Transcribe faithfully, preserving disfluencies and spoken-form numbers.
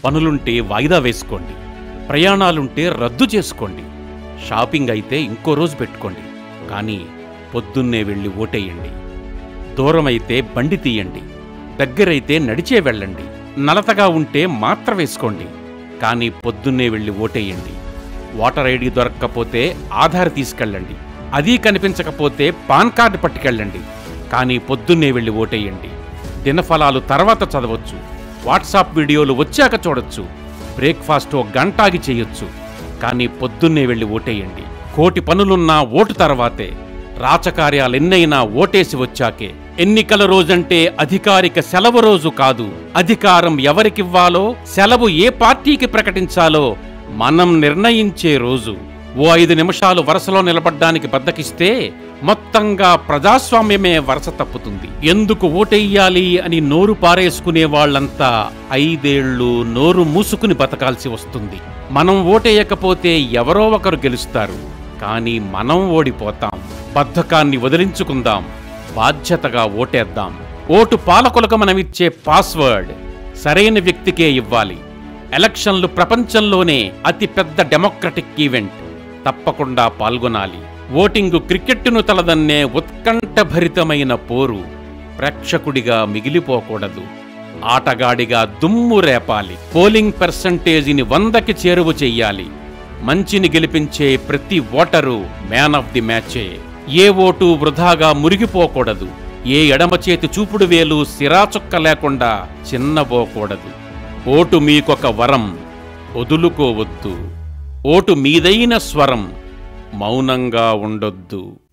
పనులుంటే వాయిదా వేసుకోండి, ప్రయాణాలుంటే రద్దు చేసుకోండి, షాపింగ్ అయితే ఇంకో రోజు పెట్టుకోండి. కానీ పొద్దున్నే వెళ్ళి ఓటేయండి. దూరమైతే బండి తీయండి, దగ్గరైతే నడిచే వెళ్ళండి. నలతగా ఉంటే మాత్ర వేసుకోండి, కానీ పొద్దున్నే వెళ్ళి ఓటేయండి. ఓటర్ ఐడి దొరక్కపోతే ఆధార్ తీసుకెళ్ళండి, అదీ కనిపించకపోతే పాన్ కార్డు పట్టుకెళ్ళండి, కానీ పొద్దున్నే వెళ్ళి ఓటేయండి. దినఫలాలు తర్వాత చదవచ్చు, వాట్సాప్ వీడియోలు వచ్చాక చూడొచ్చు, బ్రేక్ఫాస్ట్ ఓ గంటాగి చేయొచ్చు, కానీ పొద్దున్నే వెళ్ళి ఓటేయండి. కోటి పనులున్నా ఓటు తర్వాతే, రాచకార్యాలెన్నైనా ఓటేసి వచ్చాకే. ఎన్నికల రోజంటే అధికారిక సెలవు రోజు కాదు. అధికారం ఎవరికివ్వాలో, సెలవు ఏ పార్టీకి ప్రకటించాలో మనం నిర్ణయించే రోజు. ఓ ఐదు నిమిషాలు వరుసలో నిలబడ్డానికి బద్దకిస్తే మొత్తంగా ప్రజాస్వామ్యమే వరుస తప్పుతుంది. ఎందుకు ఓటెయ్యాలి అని నోరు పారేసుకునే వాళ్లంతా ఐదేళ్లు నోరు మూసుకుని బతకాల్సి వస్తుంది. మనం ఓటేయకపోతే ఎవరో ఒకరు గెలుస్తారు, కానీ మనం ఓడిపోతాం. బద్ధకాన్ని వదిలించుకుందాం, బాధ్యతగా ఓటేద్దాం. ఓటు పాలకులకు మనమిచ్చే పాస్వర్డ్ సరైన వ్యక్తికే ఇవ్వాలి. ఎలక్షన్లు ప్రపంచంలోనే అతిపెద్ద డెమోక్రటిక్ ఈవెంట్. తప్పకుండా పాల్గొనాలి. ఓటింగు క్రికెట్టును తలదన్నే ఉత్కంఠభరితమైన పోరు. ప్రేక్షకుడిగా మిగిలిపోకూడదు, ఆటగాడిగా దుమ్ము రేపాలి. పోలింగ్ పర్సంటేజీని వందకి చేరువ చెయ్యాలి. మంచిని గెలిపించే ప్రతి ఓటరు మ్యాన్ ఆఫ్ ది మ్యాచే. ఏ ఓటు వృధాగా మురిగిపోకూడదు. ఏ ఎడమ చేతి చూపుడు వేలు సిరాచుక్క లేకుండా చిన్నబోకూడదు. ఓటు మీకొక వరం, వదులుకోవద్దు. ఓటు మీదైన స్వరం, మౌనంగా ఉండొద్దు.